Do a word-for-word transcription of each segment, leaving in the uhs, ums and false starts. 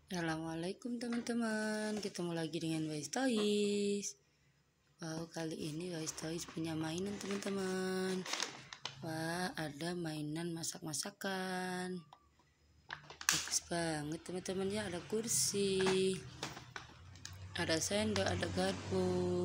Assalamualaikum teman-teman, ketemu lagi dengan Wise Toys. Wow, kali ini Wise Toys punya mainan teman-teman. Wah, ada mainan masak-masakan. Bagus banget teman-teman ya, ada kursi, ada sendok, ada garpu.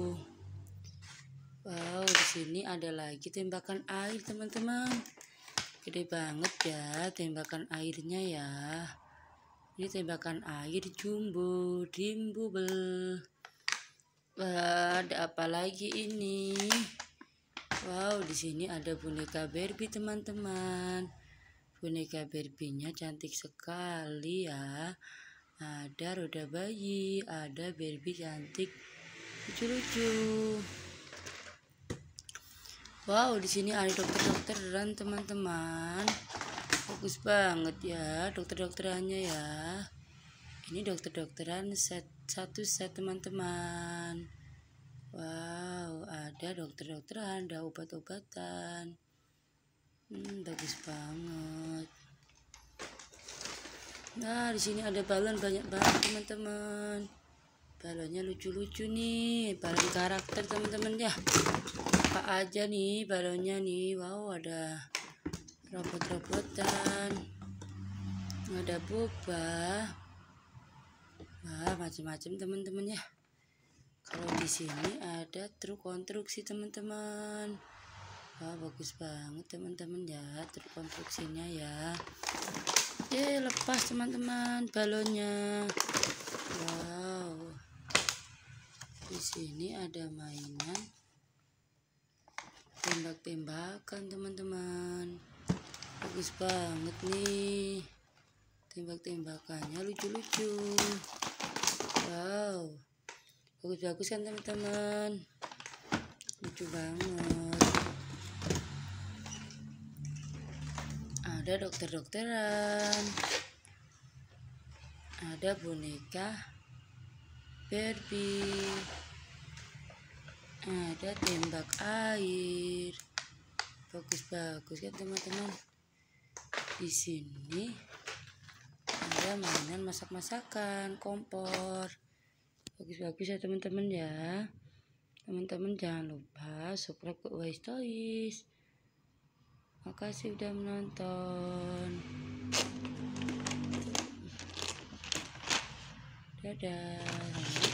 Wow, di sini ada lagi tembakan air teman-teman. Gede banget ya tembakan airnya ya. Ini tembakan air jumbo drimbubel. Wah, ada apa lagi ini? Wow, di sini ada boneka Barbie teman-teman. Boneka Barbie-nya cantik sekali ya. Ada roda bayi, ada Barbie cantik, lucu-lucu. Wow, di sini ada dokter-dokteran teman-teman. Bagus banget ya dokter-dokterannya ya. Ini dokter-dokteran set satu set teman-teman. Wow, ada dokter-dokteran, ada obat-obatan. Hmm, bagus banget. Nah, di sini ada balon banyak banget teman-teman. Balonnya lucu-lucu nih, balon karakter teman-teman ya. Apa aja nih balonnya nih? Wow, ada robot-robotan, ada boba, wah macam-macam teman-teman ya. Kalau di sini ada truk konstruksi teman-teman. Wah, bagus banget teman-teman ya truk konstruksinya ya. Eh, lepas teman-teman balonnya. Wow, di sini ada mainan tembak-tembakan teman-teman. Bagus banget nih tembak-tembakannya, lucu-lucu. Wow, bagus-bagus kan teman-teman, lucu banget. Ada dokter-dokteran, ada boneka Barbie, ada tembak air. Bagus-bagus kan teman-teman. Di sini ada mainan masak-masakan, kompor. Bagus-bagus ya teman-teman ya. Teman-teman jangan lupa subscribe ke Wise Toys. Makasih udah menonton. Dadah.